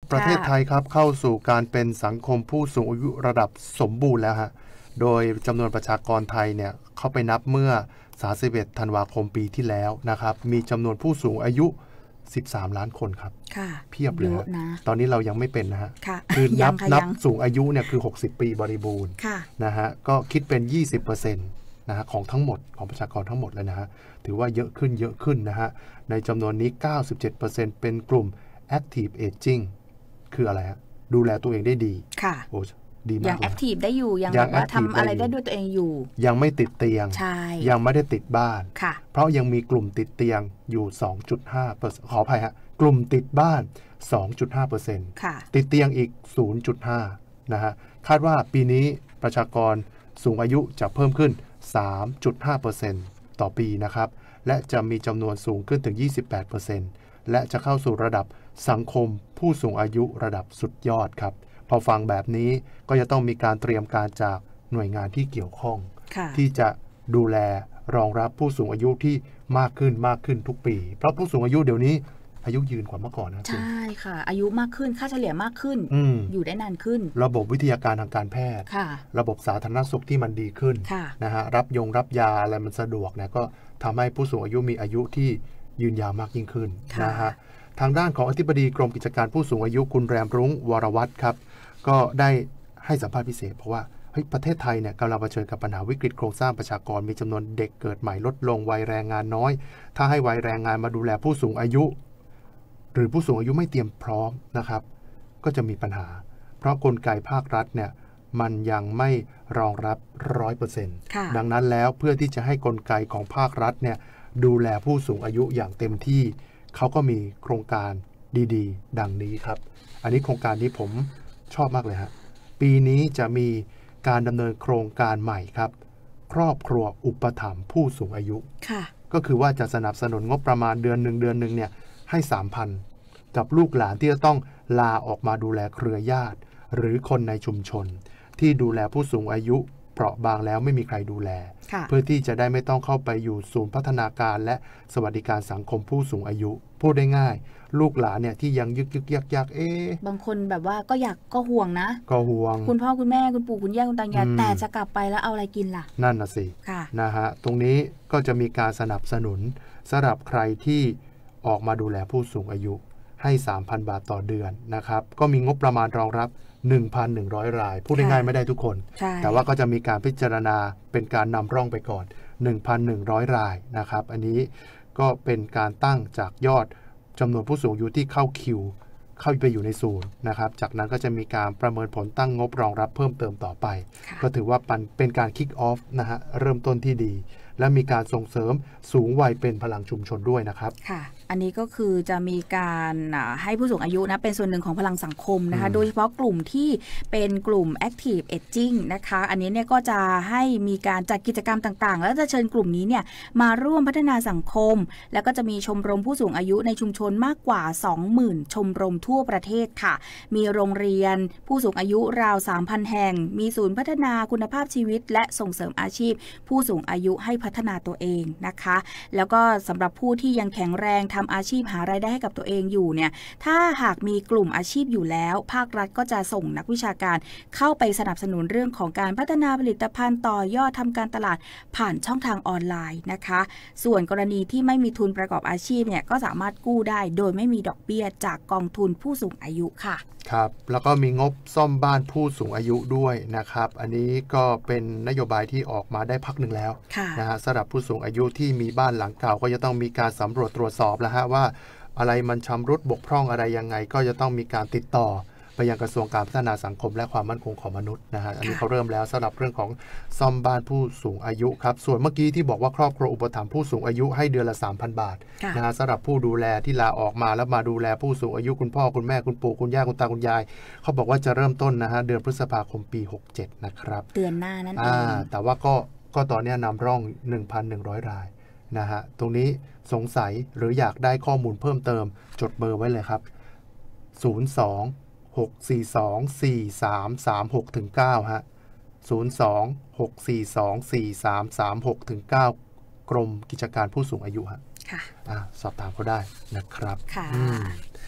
ประเทศไทยครับเข้าสู่การเป็นสังคมผู้สูงอายุระดับสมบูรณ์แล้วฮะโดยจำนวนประชากรไทยเนี่ยเข้าไปนับเมื่อ31ธันวาคมปีที่แล้วนะครับมีจำนวนผู้สูงอายุ13ล้านคนครับเพียบเลยนะตอนนี้เรายังไม่เป็นนะฮะคือนับสูงอายุเนี่ยคือ60ปีบริบูรณ์นะฮะก็คิดเป็น 20%นะฮะของทั้งหมดของประชากรทั้งหมดเลยนะฮะถือว่าเยอะขึ้นนะฮะในจำนวนนี้ 97% เป็นกลุ่ม Active Aging คืออะไรฮะดูแลตัวเองได้ดีค่ะโอ้ดีมากยังแอคทีฟได้อยู่ยังแบบว่าทำอะไรได้ด้วยตัวเองอยู่ยังไม่ติดเตียงยังไม่ได้ติดบ้านเพราะยังมีกลุ่มติดเตียงอยู่ 2.5% ขออภัยฮะกลุ่มติดบ้าน 2.5% ติดเตียงอีก 0.5 นะฮะคาดว่าปีนี้ประชากรสูงอายุจะเพิ่มขึ้น 3.5% ต่อปีนะครับและจะมีจำนวนสูงขึ้นถึง 28% และจะเข้าสู่ระดับสังคมผู้สูงอายุระดับสุดยอดครับพอฟังแบบนี้ก็จะต้องมีการเตรียมการจากหน่วยงานที่เกี่ยวข้องที่จะดูแลรองรับผู้สูงอายุที่มากขึ้นทุกปีเพราะผู้สูงอายุเดี๋ยวนี้อายุยืนกว่าเมื่อก่อนนะใช่ค่ะอายุมากขึ้นค่าเฉลี่ยมากขึ้น อยู่ได้นานขึ้นระบบวิทยาการทางการแพทย์ระบบสาธารณสุขที่มันดีขึ้นนะฮะรับยาอะไรมันสะดวกนะก็ทำให้ผู้สูงอายุมีอายุที่ยืนยาวมากยิ่งขึ้นนะฮะทางด้านของอธิบดีกรมกิจการผู้สูงอายุคุณแรมรุ้งวรวัฒน์ครับก็ได้ให้สัมภาษณ์พิเศษเพราะว่าประเทศไทยเนี่ยกำลังเผชิญกับปัญหาวิกฤตโครงสร้างประชากรมีจำนวนเด็กเกิดใหม่ลดลงวัยแรงงานน้อยถ้าให้วัยแรงงานมาดูแลผู้สูงอายุหรือผู้สูงอายุไม่เตรียมพร้อมนะครับก็จะมีปัญหาเพราะกลไกภาครัฐเนี่ยมันยังไม่รองรับ 100% ดังนั้นแล้วเพื่อที่จะให้กลไกของภาครัฐเนี่ยดูแลผู้สูงอายุอย่างเต็มที่เขาก็มีโครงการดีๆดังนี้ครับอันนี้โครงการนี้ผมชอบมากเลยฮะปีนี้จะมีการดำเนินโครงการใหม่ครับครอบครัวอุปถัมภ์ผู้สูงอายุก็คือว่าจะสนับสนุนงบประมาณเดือนหนึ่งเนี่ยให้ 3,000 กับลูกหลานที่จะต้องลาออกมาดูแลเครือญาติหรือคนในชุมชนที่ดูแลผู้สูงอายุเปราะบางแล้วไม่มีใครดูแลเพื่อที่จะได้ไม่ต้องเข้าไปอยู่ศูนย์พัฒนาการและสวัสดิการสังคมผู้สูงอายุพูดได้ง่ายลูกหลานเนี่ยที่ยังยึกยักบางคนแบบว่าก็ห่วงนะก็ห่วงคุณพ่อคุณแม่คุณปู่คุณย่าคุณตายายแต่จะกลับไปแล้วเอาอะไรกินล่ะนั่นน่ะสินะฮะตรงนี้ก็จะมีการสนับสนุนสำหรับใครที่ออกมาดูแลผู้สูงอายุให้ 3,000 บาทต่อเดือนนะครับก็มีงบประมาณรองรับ 1,100 รายพูดง่ายๆไม่ได้ทุกคนแต่ว่าก็จะมีการพิจารณาเป็นการนำร่องไปก่อน 1,100 รายนะครับอันนี้ก็เป็นการตั้งจากยอดจำนวนผู้สูงอายุที่เข้าคิวเข้าไปอยู่ในศูนย์นะครับจากนั้นก็จะมีการประเมินผลตั้งงบรองรับเพิ่มเติมต่อไปก็ถือว่าเป็นการคิกออฟนะฮะเริ่มต้นที่ดีและมีการส่งเสริมสูงวัยเป็นพลังชุมชนด้วยนะครับค่ะอันนี้ก็คือจะมีการให้ผู้สูงอายุนะเป็นส่วนหนึ่งของพลังสังคมนะคะโดยเฉพาะกลุ่มที่เป็นกลุ่ม Active Aging นะคะอันนี้เนี่ยก็จะให้มีการจัดกิจกรรมต่างๆแล้วจะเชิญกลุ่มนี้เนี่ยมาร่วมพัฒนาสังคมแล้วก็จะมีชมรมผู้สูงอายุในชุมชนมากกว่า 20,000 ชมรมทั่วประเทศค่ะมีโรงเรียนผู้สูงอายุราว 3,000 แห่งมีศูนย์พัฒนาคุณภาพชีวิตและส่งเสริมอาชีพผู้สูงอายุให้พัฒนาตัวเองนะคะแล้วก็สำหรับผู้ที่ยังแข็งแรงทำอาชีพหารายได้ให้กับตัวเองอยู่เนี่ยถ้าหากมีกลุ่มอาชีพอยู่แล้วภาครัฐก็จะส่งนักวิชาการเข้าไปสนับสนุนเรื่องของการพัฒนาผลิตภัณฑ์ต่อยอดทำการตลาดผ่านช่องทางออนไลน์นะคะส่วนกรณีที่ไม่มีทุนประกอบอาชีพเนี่ยก็สามารถกู้ได้โดยไม่มีดอกเบี้ยจากกองทุนผู้สูงอายุค่ะครับแล้วก็มีงบซ่อมบ้านผู้สูงอายุด้วยนะครับอันนี้ก็เป็นนโยบายที่ออกมาได้พักหนึ่งแล้วนะฮะสำหรับผู้สูงอายุที่มีบ้านหลังเก่าก็จะต้องมีการสำรวจตรวจสอบแล้วฮะว่าอะไรมันชำรุดบกพร่องอะไรยังไงก็จะต้องมีการติดต่อไปยังกระทรวงการพัฒนาสังคมและความมั่นคงของมนุษย์นะฮะอันนี้เขาเริ่มแล้วสำหรับเรื่องของซ่อมบ้านผู้สูงอายุครับส่วนเมื่อกี้ที่บอกว่าครอบครัวอุปถัมภ์ผู้สูงอายุให้เดือนละ 3,000 บาทนะฮะสำหรับผู้ดูแลที่ลาออกมาแล้วมาดูแลผู้สูงอายุคุณพ่อคุณแม่คุณปู่คุณย่าคุณตาคุณยายเขาบอกว่าจะเริ่มต้นนะฮะเดือนพฤษภาคมปี67นะครับเดือนหน้านั่นเองแต่ว่าก็ตอนนี้นำร่อง 1,100 รายนะฮะตรงนี้สงสัยหรืออยากได้ข้อมูลเพิ่มเติมจดเบอร์ไว้เลยครับ02-642-4336-9 ฮะ 02-642-4336-9 กรมกิจการผู้สูงอายุฮะสอบถามเขาได้นะครับค่ะ